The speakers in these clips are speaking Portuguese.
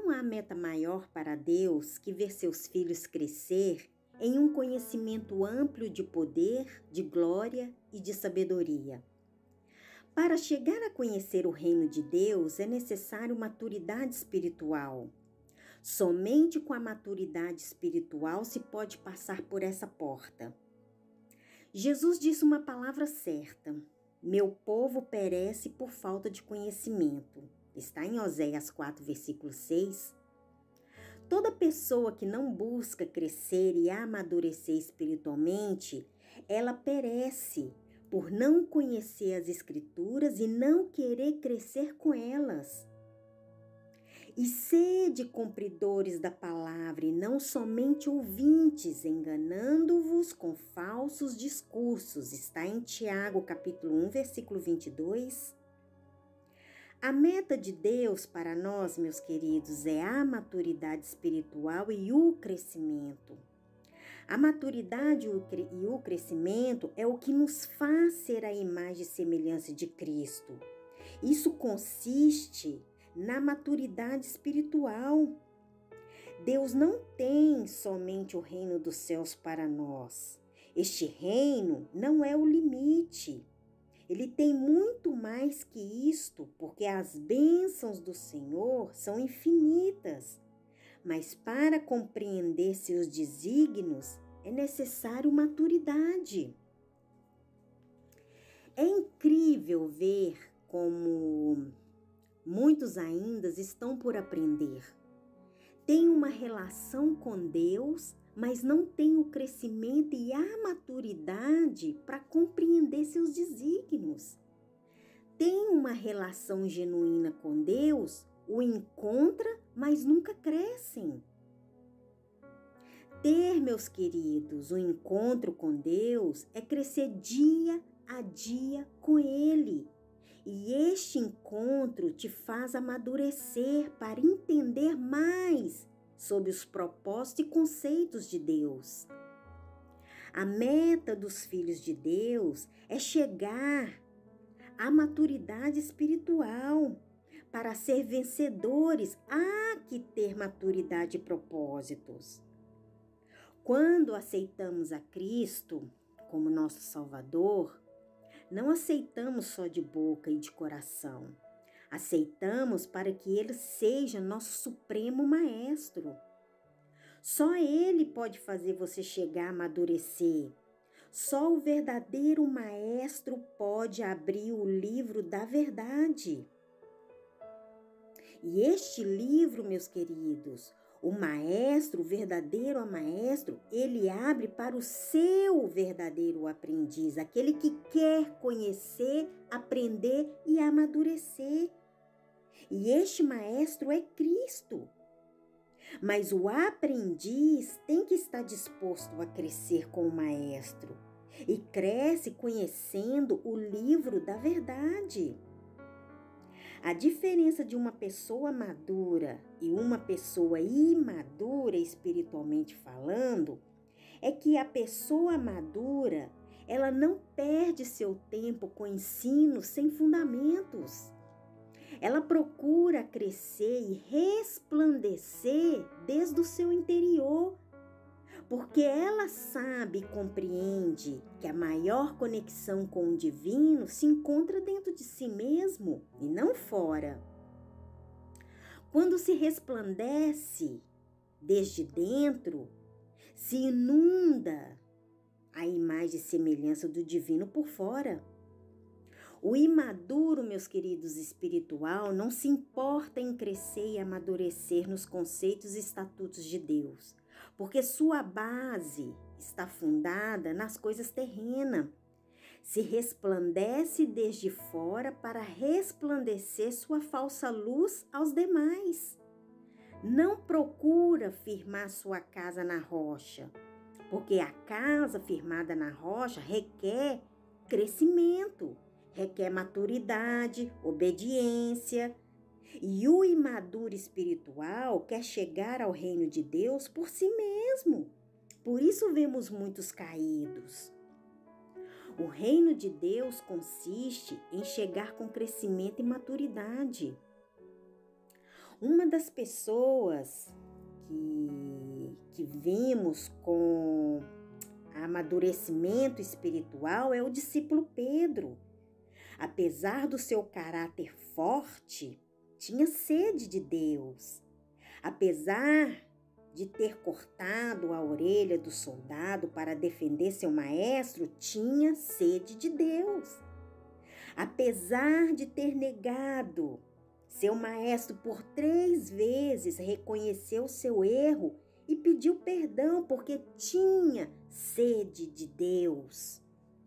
Não há meta maior para Deus que ver seus filhos crescer em um conhecimento amplo de poder, de glória e de sabedoria. Para chegar a conhecer o reino de Deus é necessário maturidade espiritual. Somente com a maturidade espiritual se pode passar por essa porta. Jesus disse uma palavra certa: meu povo perece por falta de conhecimento. Está em Oséias 4, versículo 6. Toda pessoa que não busca crescer e amadurecer espiritualmente, ela perece por não conhecer as Escrituras e não querer crescer com elas. E sede cumpridores da palavra e não somente ouvintes, enganando-vos com falsos discursos. Está em Tiago, capítulo 1, versículo 22. A meta de Deus para nós, meus queridos, é a maturidade espiritual e o crescimento. A maturidade e o crescimento é o que nos faz ser a imagem e semelhança de Cristo. Isso consiste na maturidade espiritual. Deus não tem somente o reino dos céus para nós. Este reino não é o limite. Ele tem muito mais que isto, porque as bênçãos do Senhor são infinitas. Mas para compreender seus desígnios é necessário maturidade. É incrível ver como muitos ainda estão por aprender. Têm uma relação com Deus, mas não têm o crescimento e a maturidade para compreender seus desígnios. Têm uma relação genuína com Deus, o encontra, mas nunca crescem. Ter, meus queridos, o encontro com Deus é crescer dia a dia com Ele. E este encontro te faz amadurecer para entender mais sobre os propósitos e conceitos de Deus. A meta dos filhos de Deus é chegar à maturidade espiritual. Para ser vencedores, há que ter maturidade e propósitos. Quando aceitamos a Cristo como nosso Salvador, não aceitamos só de boca e de coração. Aceitamos para que Ele seja nosso supremo maestro. Só Ele pode fazer você chegar a amadurecer. Só o verdadeiro maestro pode abrir o livro da verdade. E este livro, meus queridos, o maestro, o verdadeiro maestro, ele abre para o seu verdadeiro aprendiz, aquele que quer conhecer, aprender e amadurecer. E este maestro é Cristo. Mas o aprendiz tem que estar disposto a crescer com o maestro. E cresce conhecendo o livro da verdade. A diferença de uma pessoa madura e uma pessoa imadura espiritualmente falando é que a pessoa madura, ela não perde seu tempo com ensino sem fundamentos. Ela procura crescer e resplandecer desde o seu interior, porque ela sabe e compreende que a maior conexão com o divino se encontra dentro de si mesmo e não fora. Quando se resplandece desde dentro, se inunda a imagem e semelhança do divino por fora. O imaduro, meus queridos, espiritual, não se importa em crescer e amadurecer nos conceitos e estatutos de Deus, porque sua base está fundada nas coisas terrenas. Se resplandece desde fora para resplandecer sua falsa luz aos demais. Não procura firmar sua casa na rocha, porque a casa firmada na rocha requer crescimento, requer maturidade, obediência. E o imaduro espiritual quer chegar ao reino de Deus por si mesmo. Por isso vemos muitos caídos. O reino de Deus consiste em chegar com crescimento e maturidade. Uma das pessoas que vemos com amadurecimento espiritual é o discípulo Pedro. Apesar do seu caráter forte, tinha sede de Deus. Apesar de ter cortado a orelha do soldado para defender seu maestro, tinha sede de Deus. Apesar de ter negado seu maestro por 3 vezes, reconheceu seu erro e pediu perdão porque tinha sede de Deus.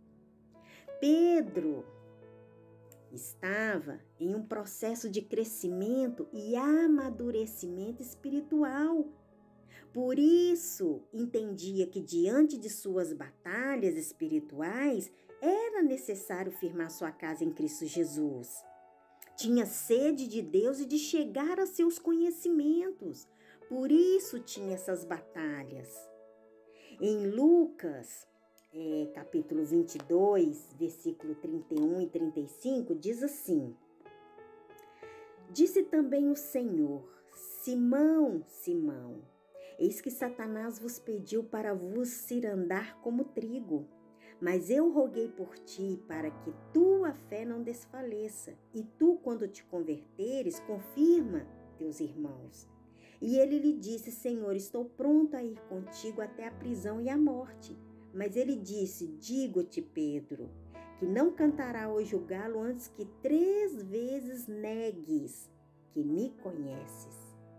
Pedro estava em um processo de crescimento e amadurecimento espiritual. Por isso, entendia que diante de suas batalhas espirituais, era necessário firmar sua casa em Cristo Jesus. Tinha sede de Deus e de chegar a seus conhecimentos. Por isso tinha essas batalhas. Em Lucas, capítulo 22, versículo 31 e 35, diz assim: Disse também o Senhor: Simão, Simão, eis que Satanás vos pediu para vos cirandar como trigo. Mas eu roguei por ti para que tua fé não desfaleça. E tu, quando te converteres, confirma teus irmãos. E ele lhe disse: Senhor, estou pronto a ir contigo até a prisão e a morte. Mas ele disse: Digo-te, Pedro, que não cantará hoje o galo antes que 3 vezes negues que me conheces.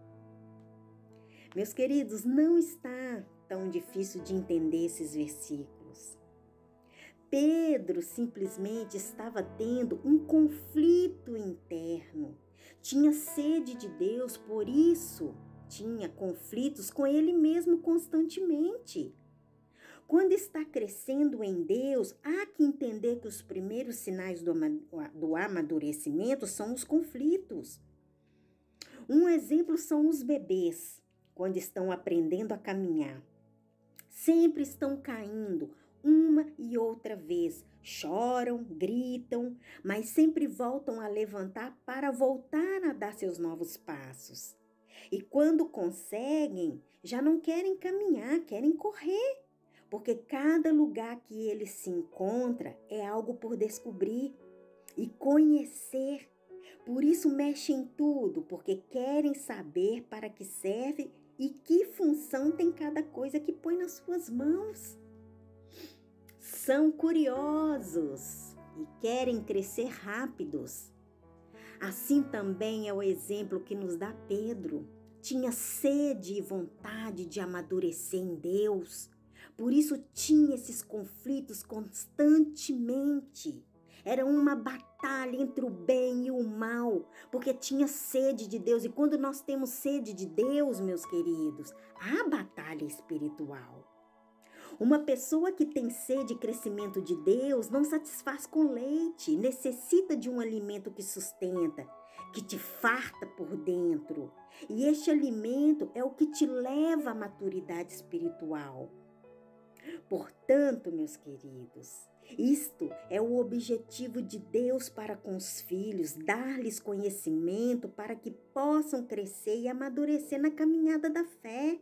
Meus queridos, não está tão difícil de entender esses versículos. Pedro simplesmente estava tendo um conflito interno. Tinha sede de Deus, por isso tinha conflitos com ele mesmo constantemente. Quando está crescendo em Deus, há que entender que os primeiros sinais do amadurecimento são os conflitos. Um exemplo são os bebês, quando estão aprendendo a caminhar. Sempre estão caindo, uma e outra vez, choram, gritam, mas sempre voltam a levantar para voltar a dar seus novos passos. E quando conseguem, já não querem caminhar, querem correr, porque cada lugar que ele se encontra é algo por descobrir e conhecer. Por isso mexem em tudo, porque querem saber para que serve e que função tem cada coisa que põe nas suas mãos. São curiosos e querem crescer rápidos. Assim também é o exemplo que nos dá Pedro. Tinha sede e vontade de amadurecer em Deus. Por isso tinha esses conflitos constantemente. Era uma batalha entre o bem e o mal, porque tinha sede de Deus. E quando nós temos sede de Deus, meus queridos, há batalha espiritual. Uma pessoa que tem sede e crescimento de Deus não satisfaz com leite, necessita de um alimento que sustenta, que te farta por dentro. E este alimento é o que te leva à maturidade espiritual. Portanto, meus queridos, isto é o objetivo de Deus para com os filhos, dar-lhes conhecimento para que possam crescer e amadurecer na caminhada da fé.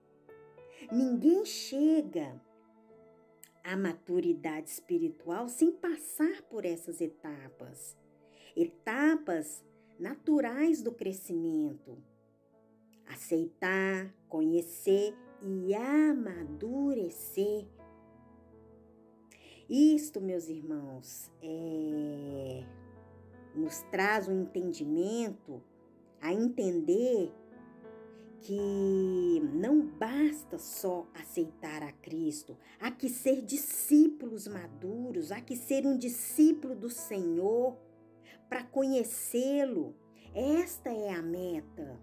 Ninguém chega à maturidade espiritual sem passar por essas etapas. Etapas naturais do crescimento. Aceitar, conhecer e amadurecer. Isto, meus irmãos, nos traz um entendimento a entender que não basta só aceitar a Cristo, há que ser discípulos maduros, há que ser um discípulo do Senhor para conhecê-lo. Esta é a meta.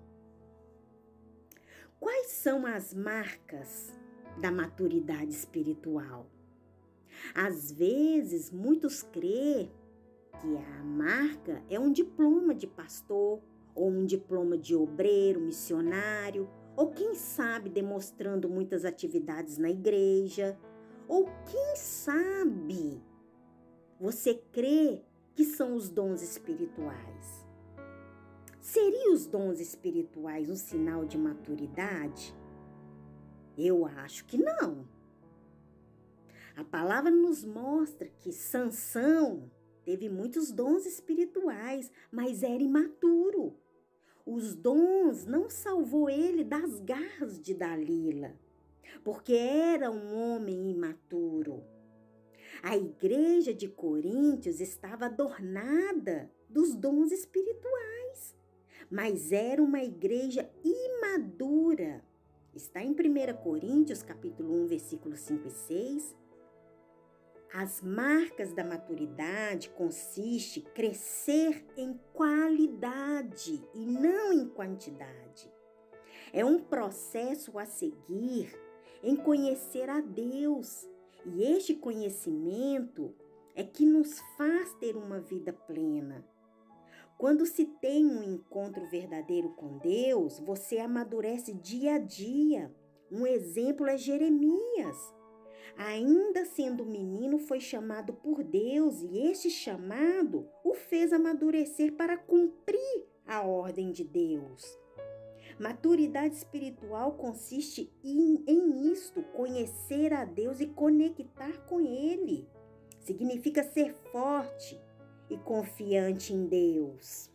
Quais são as marcas da maturidade espiritual? Às vezes, muitos creem que a marca é um diploma de pastor, ou um diploma de obreiro, missionário, ou quem sabe demonstrando muitas atividades na igreja, ou quem sabe você crê que são os dons espirituais. Seriam os dons espirituais um sinal de maturidade? Eu acho que não. A palavra nos mostra que Sansão teve muitos dons espirituais, mas era imaturo. Os dons não salvou ele das garras de Dalila, porque era um homem imaturo. A igreja de Coríntios estava adornada dos dons espirituais, mas era uma igreja imadura. Está em 1 Coríntios, capítulo 1, versículos 5 e 6. As marcas da maturidade consiste em crescer em qualidade e não em quantidade. É um processo a seguir em conhecer a Deus. E este conhecimento é que nos faz ter uma vida plena. Quando se tem um encontro verdadeiro com Deus, você amadurece dia a dia. Um exemplo é Jeremias. Ainda sendo menino, foi chamado por Deus e este chamado o fez amadurecer para cumprir a ordem de Deus. Maturidade espiritual consiste em isto, conhecer a Deus e conectar com Ele. Significa ser forte e confiante em Deus.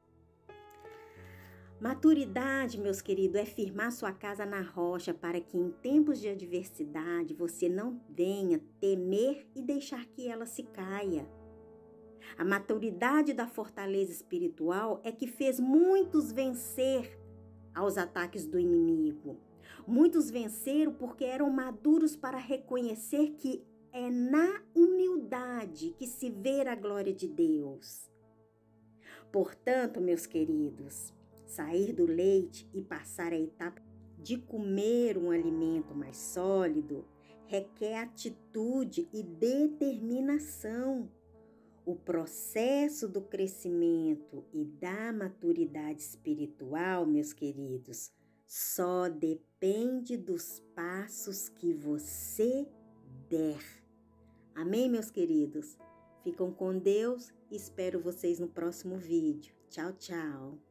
Maturidade, meus queridos, é firmar sua casa na rocha para que em tempos de adversidade você não venha temer e deixar que ela se caia. A maturidade da fortaleza espiritual é que fez muitos vencer aos ataques do inimigo. Muitos venceram porque eram maduros para reconhecer que é na humildade que se vê a glória de Deus. Portanto, meus queridos, sair do leite e passar a etapa de comer um alimento mais sólido requer atitude e determinação. O processo do crescimento e da maturidade espiritual, meus queridos, só depende dos passos que você der. Amém, meus queridos? Ficam com Deus e espero vocês no próximo vídeo. Tchau, tchau!